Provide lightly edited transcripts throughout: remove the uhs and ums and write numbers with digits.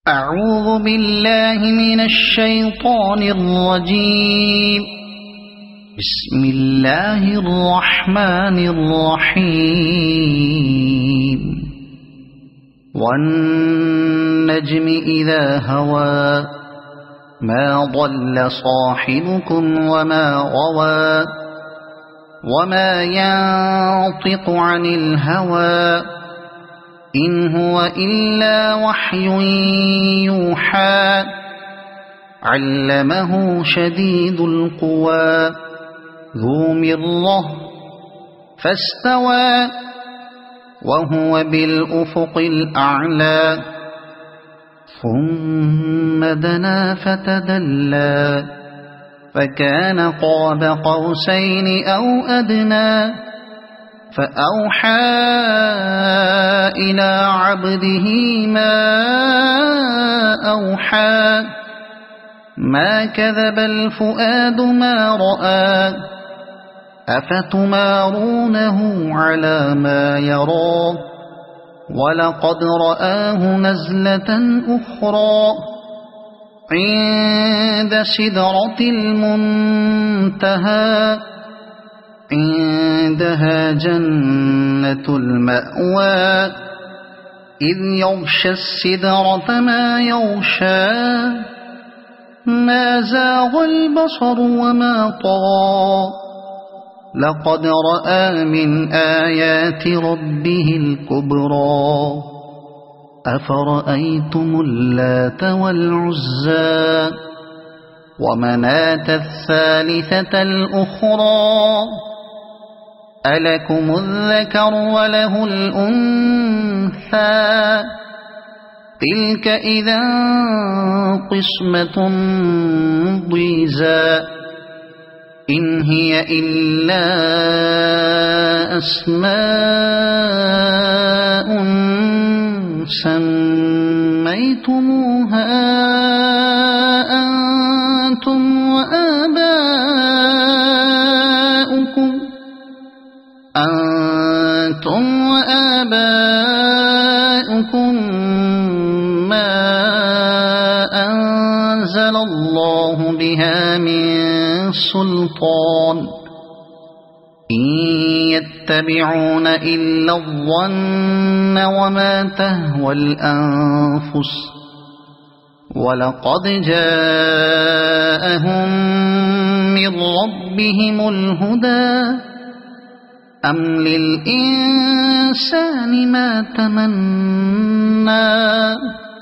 أعوذ بالله من الشيطان الرجيم. بسم الله الرحمن الرحيم. والنجم إذا هوى ما ضل صاحبكم وما غوى وما ينطق عن الهوى إن هو إلا وحي يوحى. علمه شديد القوى ذو مرة فاستوى وهو بالأفق الأعلى. ثم دنا فتدلى فكان قاب قوسين أو أدنى. فأوحى إلى عبده ما أوحى. ما كذب الفؤاد ما رأى. أفتمارونه على ما يرى. ولقد رآه نزلة أخرى عند سدرة المنتهى. عندها جنة المأوى إذ يغشى السدرة ما يغشى. ما زاغ البصر وما طغى. لقد رأى من آيات ربه الكبرى. أفرأيتم اللات والعزى ومناة الثالثة الأخرى. ألكم الذكر وله الأنثى. تلك إذا قسمة ضيزى. إن هي إلا أسماء سميتموها أنتم وآباؤكم ما أنزل الله بها من سلطان. إن يتبعون إلا الظن وما تهوى الأنفس. ولقد جاءهم من ربهم الهدى. أم للإنسان ما تمنى.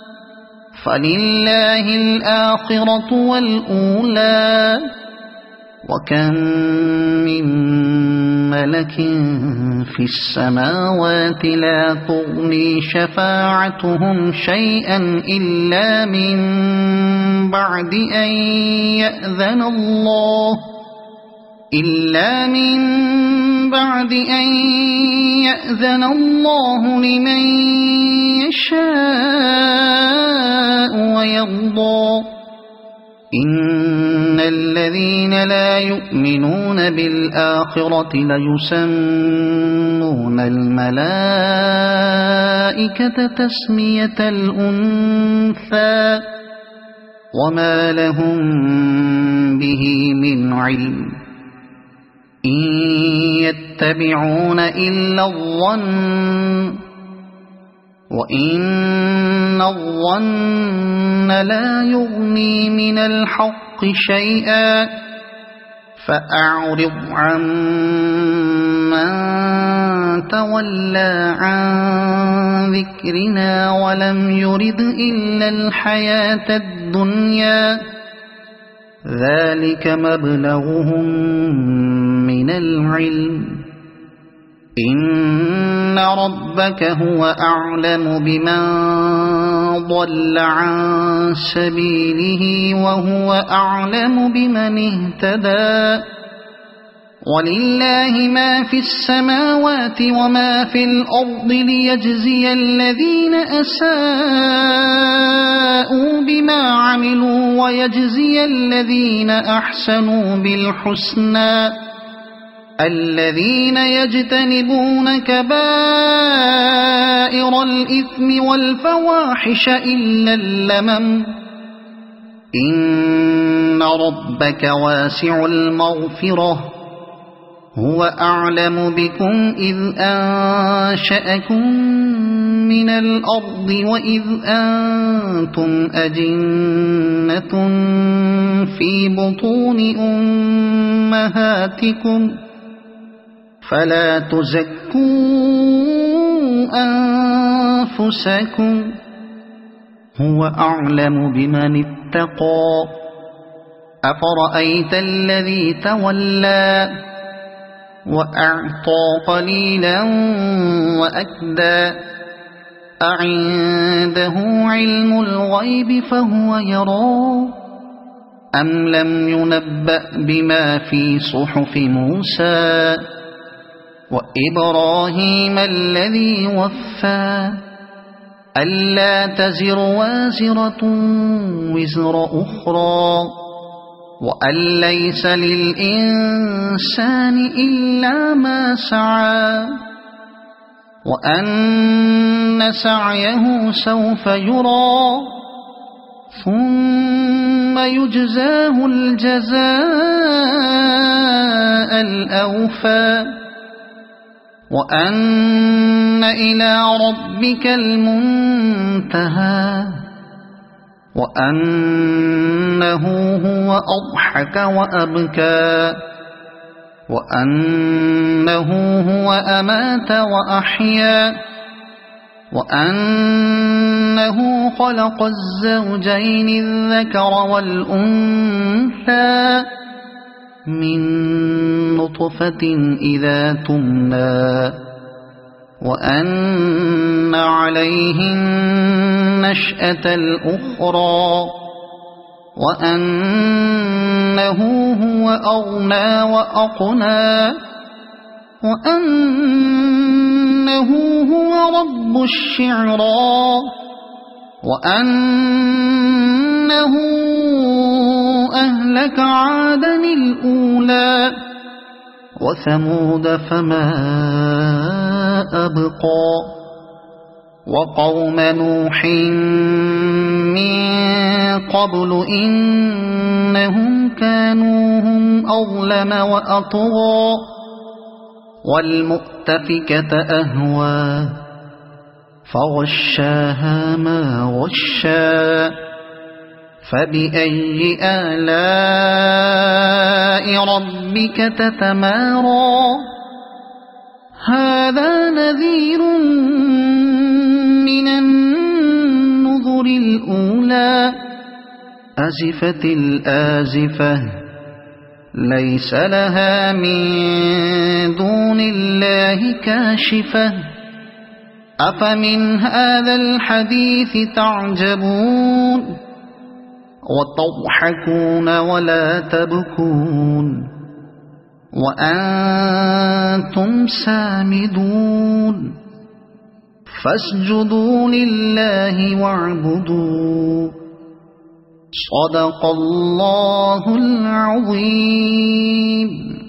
فلله الآخرة والأولى. وكم من ملك في السماوات لا تغني شفاعتهم شيئا إلا من بعد أن يأذن الله لمن يشاء ويرضى. إن الذين لا يؤمنون بالآخرة ليسمون الملائكة تسمية الأنثى وما لهم به من علم. إن يتبعون إلا الظن وإن الظن لا يغني من الحق شيئا. فأعرض عن من تولى عن ذكرنا ولم يرد إلا الحياة الدنيا. ذلك مبلغهم من العلم. إن ربك هو أعلم بمن ضل عن سبيله وهو أعلم بمن اهتدى. ولله ما في السماوات وما في الأرض ليجزي الذين أساءوا بما عملوا ويجزي الذين أحسنوا بالحسنى. الذين يجتنبون كبائر الإثم والفواحش إلا اللمم إن ربك واسع المغفرة هو أعلم بكم إذ أنشأكم من الأرض وإذ أنتم أجنة في بطون أمهاتكم فلا تزكوا أنفسكم هو أعلم بمن اتقى أفرأيت الذي تولى وأعطى قليلا وأكدى أعنده علم الغيب فهو يرى أم لم ينبأ بما في صحف موسى وإبراهيم الذي وفى ألا تزر وازرة وزر أخرى وأن ليس للإنسان إلا ما سعى وأن سعيه سوف يرى ثم يجزاه الجزاء الأوفى وأن إلى ربك المنتهى وأنه هو أضحك وأبكى وأنه هو أمات وأحيا وأنه خلق الزوجين الذكر والأنثى من نطفة إذا تمنى وأن عليه النشأة الأخرى وأنه هو أغنى وأقنى وأنه هو رب الشعرى وأنه أهلك عادا الأولى وثمود فما أبقى وقوم نوح من قبل إنهم كانوا هم أظلم وأطغى والمؤتفكة أهوى فغشاها ما غشا فبأي آلاء ربك تتمارى هذا نذير من النذر الأولى أزفت الآزفة ليس لها من دون الله كاشفة أفمن هذا الحديث تعجبون وتضحكون ولا تبكون وأنتم سامدون فاسجدوا لله واعبدوا صدق الله العظيم.